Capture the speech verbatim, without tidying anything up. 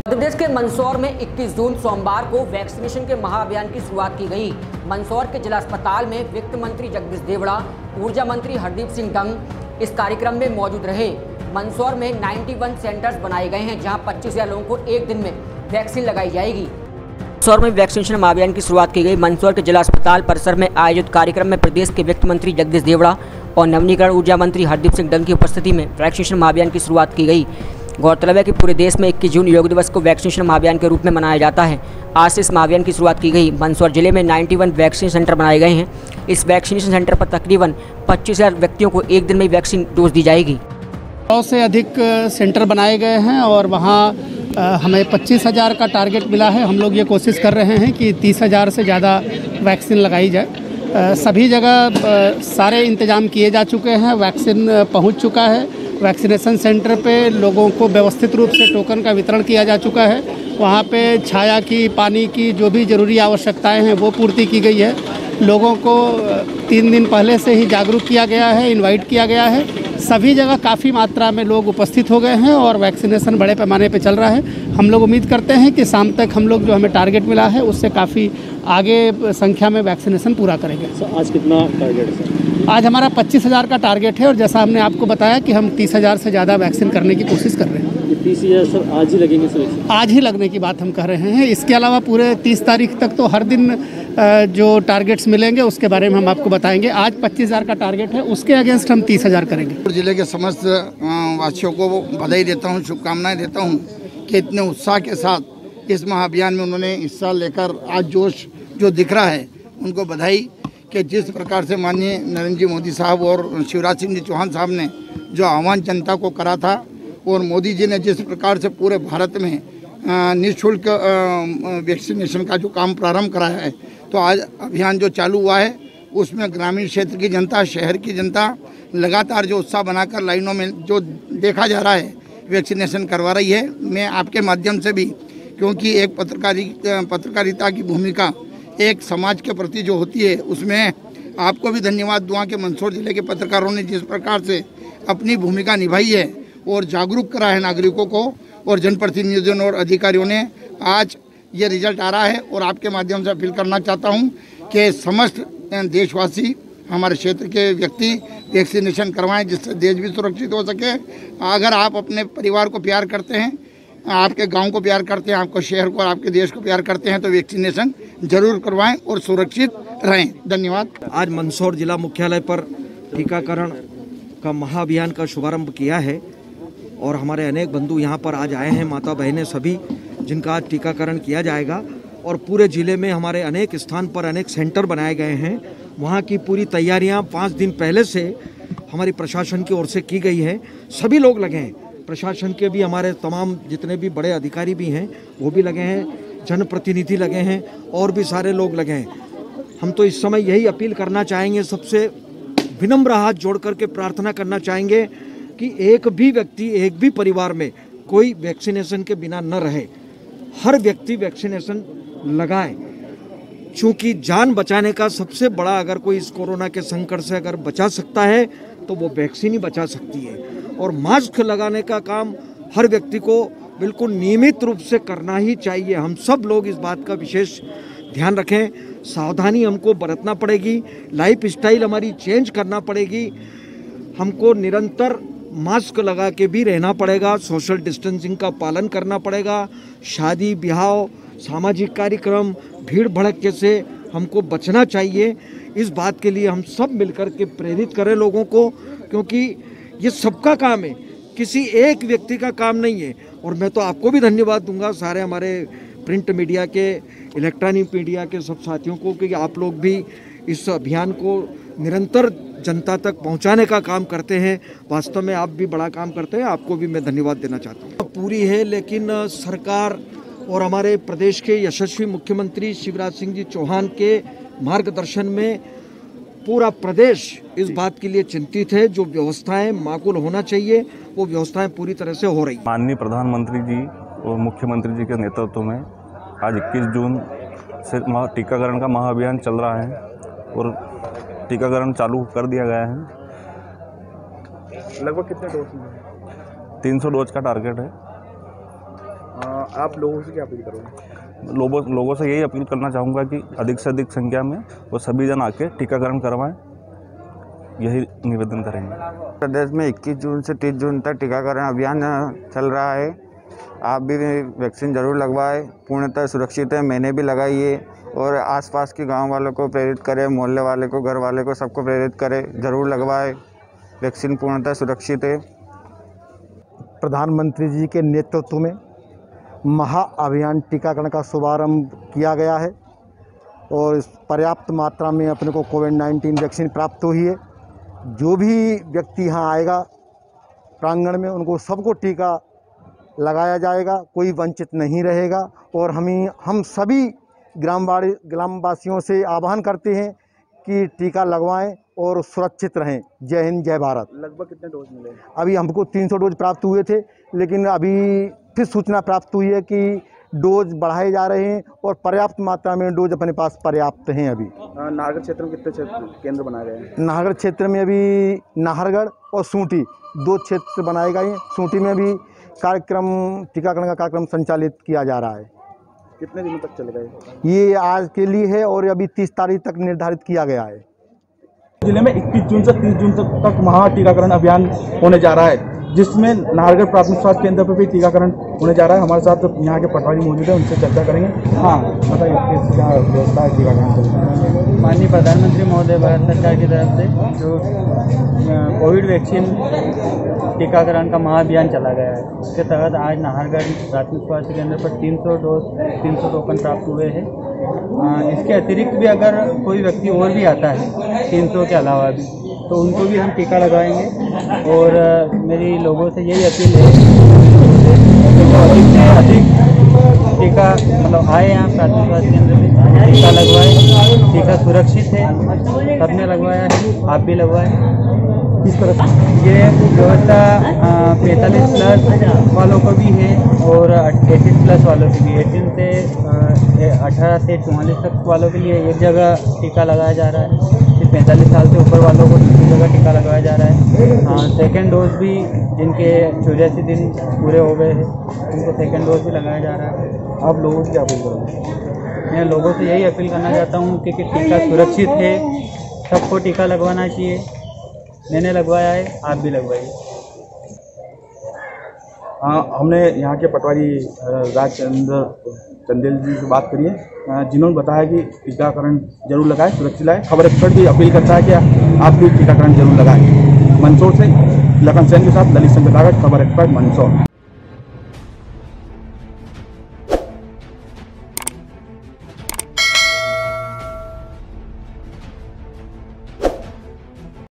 मध्य प्रदेश के मंदसौर में इक्कीस जून सोमवार को वैक्सीनेशन के महाअभियान की शुरुआत की गई। मंदसौर के जिला अस्पताल में वित्त मंत्री जगदीश देवड़ा, ऊर्जा मंत्री हरदीप सिंह डंग इस कार्यक्रम में मौजूद रहे। मंदसौर में इक्यानवे सेंटर्स बनाए गए हैं, जहां पच्चीस हजार लोगों को एक दिन में वैक्सीन लगाई जाएगी। मंदसौर में वैक्सीनेशन महाअभियान की शुरुआत की गई। मंदसौर के जिला अस्पताल परिसर में आयोजित कार्यक्रम में प्रदेश के वित्त मंत्री जगदीश देवड़ा और नवीनीकरण ऊर्जा मंत्री हरदीप सिंह डंग की उपस्थिति में वैक्सीनेशन महाअभियान की शुरुआत की गई। गौरतलब है कि पूरे देश में इक्कीस जून योग दिवस को वैक्सीनेशन महाअभियान के रूप में मनाया जाता है। आज से इस महाअभियान की शुरुआत की गई। मंदसौर जिले में इक्यानवे वैक्सीन सेंटर बनाए गए हैं। इस वैक्सीनेशन सेंटर पर तकरीबन पच्चीस हजार व्यक्तियों को एक दिन में वैक्सीन डोज दी जाएगी। सौ से अधिक सेंटर बनाए गए हैं और वहाँ हमें पच्चीस हज़ार का टारगेट मिला है। हम लोग ये कोशिश कर रहे हैं कि तीस हज़ार से ज़्यादा वैक्सीन लगाई जाए। सभी जगह सारे इंतजाम किए जा चुके हैं, वैक्सीन पहुंच चुका है। वैक्सीनेशन सेंटर पे लोगों को व्यवस्थित रूप से टोकन का वितरण किया जा चुका है। वहाँ पे छाया की, पानी की जो भी ज़रूरी आवश्यकताएं हैं वो पूर्ति की गई है। लोगों को तीन दिन पहले से ही जागरूक किया गया है, इनवाइट किया गया है। सभी जगह काफ़ी मात्रा में लोग उपस्थित हो गए हैं और वैक्सीनेशन बड़े पैमाने पे चल रहा है। हम लोग उम्मीद करते हैं कि शाम तक हम लोग जो हमें टारगेट मिला है उससे काफ़ी आगे संख्या में वैक्सीनेशन पूरा करेंगे। आज कितना टारगेट है सर? आज हमारा पच्चीस हज़ार का टारगेट है और जैसा हमने आपको बताया कि हम तीस हज़ार से ज़्यादा वैक्सीन करने की कोशिश कर रहे हैं। ये तीस हज़ार सर आज ही लगेंगे सर? आज ही लगने की बात हम कर रहे हैं। इसके अलावा पूरे तीस तारीख तक तो हर दिन जो टारगेट्स मिलेंगे उसके बारे में हम आपको बताएंगे। आज पच्चीस हज़ार का टारगेट है, उसके अगेंस्ट हम तीस हज़ार करेंगे। जिले के समस्त वासियों को बधाई देता हूँ, शुभकामनाएं देता हूँ कि इतने उत्साह के साथ इस महाअभियान में उन्होंने हिस्सा लेकर आज जोश जो दिख रहा है, उनको बधाई कि जिस प्रकार से माननीय नरेंद्र जी मोदी साहब और शिवराज सिंह जी चौहान साहब ने जो आह्वान जनता को करा था और मोदी जी ने जिस प्रकार से पूरे भारत में निःशुल्क वैक्सीनेशन का जो काम प्रारंभ कराया है, तो आज अभियान जो चालू हुआ है उसमें ग्रामीण क्षेत्र की जनता, शहर की जनता लगातार जो उत्साह बनाकर लाइनों में जो देखा जा रहा है वैक्सीनेशन करवा रही है। मैं आपके माध्यम से भी, क्योंकि एक पत्रकारी पत्रकारिता की भूमिका एक समाज के प्रति जो होती है, उसमें आपको भी धन्यवाद दूँगा कि मंदसौर जिले के पत्रकारों ने जिस प्रकार से अपनी भूमिका निभाई है और जागरूक करा है नागरिकों को, और जनप्रतिनिधियों और अधिकारियों ने आज ये रिजल्ट आ रहा है। और आपके माध्यम से अपील करना चाहता हूँ कि समस्त देशवासी, हमारे क्षेत्र के व्यक्ति वैक्सीनेशन करवाएं, जिससे देश भी सुरक्षित हो सके। अगर आप अपने परिवार को प्यार करते हैं, आपके गांव को प्यार करते हैं, आपको शहर को और आपके देश को प्यार करते हैं, तो वैक्सीनेशन जरूर करवाएं और सुरक्षित रहें। धन्यवाद। आज मंदसौर जिला मुख्यालय पर टीकाकरण का महाअभियान का शुभारंभ किया है और हमारे अनेक बंधु यहाँ पर आज आए हैं, माता बहनें सभी, जिनका आज टीकाकरण किया जाएगा। और पूरे ज़िले में हमारे अनेक स्थान पर अनेक सेंटर बनाए गए हैं। वहाँ की पूरी तैयारियाँ पाँच दिन पहले से हमारी प्रशासन की ओर से की गई है। सभी लोग लगे हैं, प्रशासन के भी, हमारे तमाम जितने भी बड़े अधिकारी भी हैं वो भी लगे हैं, जनप्रतिनिधि लगे हैं और भी सारे लोग लगे हैं। हम तो इस समय यही अपील करना चाहेंगे, सबसे विनम्र हाथ जोड़ करके प्रार्थना करना चाहेंगे कि एक भी व्यक्ति, एक भी परिवार में कोई वैक्सीनेशन के बिना न रहे। हर व्यक्ति वैक्सीनेशन लगाए, चूँकि जान बचाने का सबसे बड़ा, अगर कोई इस कोरोना के संकट से अगर बचा सकता है तो वो वैक्सीन ही बचा सकती है। और मास्क लगाने का काम हर व्यक्ति को बिल्कुल नियमित रूप से करना ही चाहिए। हम सब लोग इस बात का विशेष ध्यान रखें, सावधानी हमको बरतना पड़ेगी, लाइफ स्टाइल हमारी चेंज करना पड़ेगी, हमको निरंतर मास्क लगा के भी रहना पड़ेगा, सोशल डिस्टेंसिंग का पालन करना पड़ेगा। शादी ब्याह, सामाजिक कार्यक्रम, भीड़ भड़के से हमको बचना चाहिए। इस बात के लिए हम सब मिलकर के प्रेरित करें लोगों को, क्योंकि ये सबका काम है, किसी एक व्यक्ति का काम नहीं है। और मैं तो आपको भी धन्यवाद दूंगा, सारे हमारे प्रिंट मीडिया के, इलेक्ट्रॉनिक मीडिया के सब साथियों को, कि आप लोग भी इस अभियान को निरंतर जनता तक पहुंचाने का काम करते हैं। वास्तव में आप भी बड़ा काम करते हैं, आपको भी मैं धन्यवाद देना चाहता हूँ। पूरी है, लेकिन सरकार और हमारे प्रदेश के यशस्वी मुख्यमंत्री शिवराज सिंह जी चौहान के मार्गदर्शन में पूरा प्रदेश इस बात के लिए चिंतित है। जो व्यवस्थाएं माकूल होना चाहिए वो व्यवस्थाएं पूरी तरह से हो रही। माननीय प्रधानमंत्री जी और मुख्यमंत्री जी के नेतृत्व में आज इक्कीस जून से टीकाकरण का महाअभियान चल रहा है और टीकाकरण चालू कर दिया गया है। लगभग कितने डोज हैं? तीन सौ डोज का टारगेट है। आ, आप लोगों से क्या अपील करोगे? लोगों लोगों से यही अपील करना चाहूँगा कि अधिक से अधिक संख्या में वो सभी जन आके टीकाकरण करवाएं, यही निवेदन करेंगे। प्रदेश में इक्कीस जून से तीस जून तक टीकाकरण अभियान चल रहा है। आप भी वैक्सीन जरूर लगवाएं, पूर्णतः सुरक्षित है। मैंने भी लगाई है और आसपास के गांव वालों को प्रेरित करें, मोहल्ले वाले को, घर वाले को, सबको प्रेरित करें, ज़रूर लगवाएं। वैक्सीन पूर्णतः सुरक्षित है। प्रधानमंत्री जी के नेतृत्व में महा अभियान टीकाकरण का शुभारंभ किया गया है और पर्याप्त मात्रा में अपने को कोविड नाइन्टीन वैक्सीन प्राप्त हुई है। जो भी व्यक्ति यहाँ आएगा प्रांगण में, उनको सबको टीका लगाया जाएगा, कोई वंचित नहीं रहेगा। और हम हम सभी ग्रामवाड़ी ग्रामवासियों से आह्वान करते हैं कि टीका लगवाएं और सुरक्षित रहें। जय हिंद, जय भारत। लगभग कितने डोज मिले? अभी हमको तीन सौ डोज प्राप्त हुए थे, लेकिन अभी फिर सूचना प्राप्त हुई है कि डोज बढ़ाए जा रहे हैं और पर्याप्त मात्रा में डोज अपने पास पर्याप्त हैं। अभी नाहरगढ़ क्षेत्र में कितने क्षेत्र केंद्र बनाए गए हैं? नाहरगढ़ क्षेत्र में अभी नाहरगढ़ और सूंटी दो क्षेत्र बनाए गए हैं। सूंटी में भी कार्यक्रम टीकाकरण का कार्यक्रम संचालित किया जा रहा है। कितने दिनों तक चलेगा ये? आज के लिए है और अभी तीस तारीख तक निर्धारित किया गया है। जिले में इक्कीस जून से तीस जून तक महा टीकाकरण अभियान होने जा रहा है, जिसमें नाहरगढ़ प्राथमिक स्वास्थ्य केंद्र पर भी टीकाकरण होने जा रहा है। हमारे साथ यहाँ के पटवारी मौजूद है, उनसे चर्चा करेंगे। हाँ बताइए, किस क्या व्यवस्था है टीकाकरण के? माननीय प्रधानमंत्री महोदय भारत सरकार की तरफ से जो कोविड वैक्सीन टीकाकरण का महाअभियान चला गया है, उसके तहत आज नाहरगढ़ प्राथमिक स्वास्थ्य केंद्र पर तीन सौ डोज तीन सौ टोकन प्राप्त हुए हैं। इसके अतिरिक्त भी अगर कोई व्यक्ति और भी आता है तीन सौ के अलावा भी, तो उनको भी हम टीका लगाएंगे। और मेरी लोगों से यही अपील है कि वो अधिक से अधिक टीका मतलब आए यहाँ प्राथमिक स्वास्थ्य केंद्र में, टीका लगवाएं। टीका सुरक्षित है, सबने लगवाया है, आप भी लगवाएं। किस तरह से ये व्यवस्था पैंतालीस प्लस वालों को भी है और अट्ठाईस प्लस वालों की भी। अठारह से अठारह से चौवालीस तक वालों के लिए एक जगह टीका लगाया जा रहा है, फिर पैंतालीस साल से ऊपर वालों को दूसरी जगह टीका लगाया जा रहा है। हाँ, सेकेंड डोज भी जिनके चौरासी दिन पूरे हो गए हैं उनको सेकेंड डोज भी लगाया जा रहा है। आप लोगों से क्या अपील करोगे? मैं लोगों से यही अपील करना चाहता हूँ कि टीका सुरक्षित है, सबको टीका लगवाना चाहिए। मैंने लगवाया है, आप भी लगवाइए। हाँ, हमने यहाँ के पटवारी राजचंद्र चंदेल जी से बात करी है, जिन्होंने बताया कि टीकाकरण जरूर लगाएं, सुरक्षित लाएं। खबर एक्सपर्ट भी अपील करता है कि आप भी टीकाकरण जरूर लगाएं। मंदसौर से लखन सेन के साथ ललित संगतागढ़, खबर एक्सपर्ट मंदसौर।